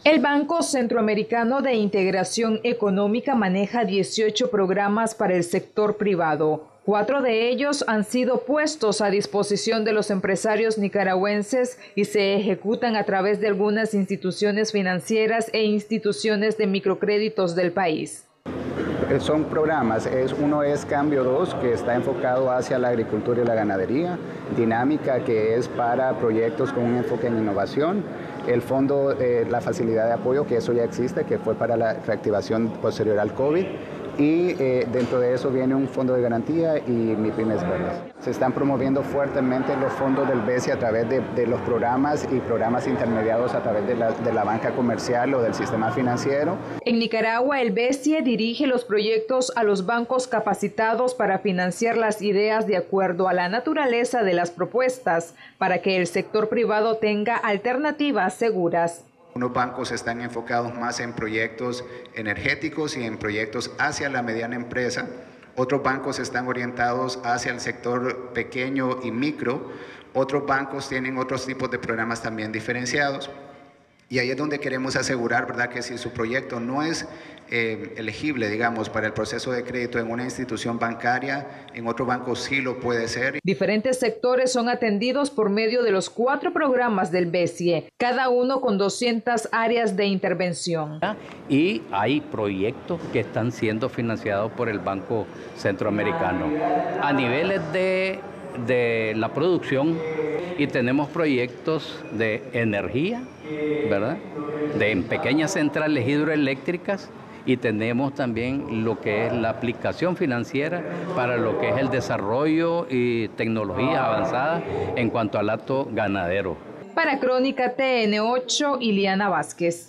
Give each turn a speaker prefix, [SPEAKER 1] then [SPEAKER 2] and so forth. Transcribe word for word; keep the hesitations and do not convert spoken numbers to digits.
[SPEAKER 1] El Banco Centroamericano de Integración Económica maneja dieciocho programas para el sector privado. Cuatro de ellos han sido puestos a disposición de los empresarios nicaragüenses y se ejecutan a través de algunas instituciones financieras e instituciones de microcréditos del país.
[SPEAKER 2] Son programas, es, uno es Cambio dos, que está enfocado hacia la agricultura y la ganadería, Dinámica, que es para proyectos con un enfoque en innovación, el fondo, eh, la facilidad de apoyo, que eso ya existe, que fue para la reactivación posterior al COVID, y eh, dentro de eso viene un fondo de garantía y MIPYMES Verdes. Se están promoviendo fuertemente los fondos del B E S I a través de, de los programas y programas intermediados a través de la, de la banca comercial o del sistema financiero.
[SPEAKER 1] En Nicaragua, el B E S I dirige los proyectos a los bancos capacitados para financiar las ideas de acuerdo a la naturaleza de las propuestas, para que el sector privado tenga alternativas seguras.
[SPEAKER 2] Unos bancos están enfocados más en proyectos energéticos y en proyectos hacia la mediana empresa. Otros bancos están orientados hacia el sector pequeño y micro. Otros bancos tienen otros tipos de programas también diferenciados. Y ahí es donde queremos asegurar, ¿verdad?, que si su proyecto no es eh, elegible, digamos, para el proceso de crédito en una institución bancaria, en otro banco sí lo puede ser.
[SPEAKER 1] Diferentes sectores son atendidos por medio de los cuatro programas del B E S I, cada uno con doscientas áreas de intervención.
[SPEAKER 3] Y hay proyectos que están siendo financiados por el Banco Centroamericano a niveles de, de la producción, y tenemos proyectos de energía, ¿verdad?, de en pequeñas centrales hidroeléctricas, y tenemos también lo que es la aplicación financiera para lo que es el desarrollo y tecnología avanzada en cuanto al acto ganadero.
[SPEAKER 1] Para Crónica T N ocho, Iliana Vázquez.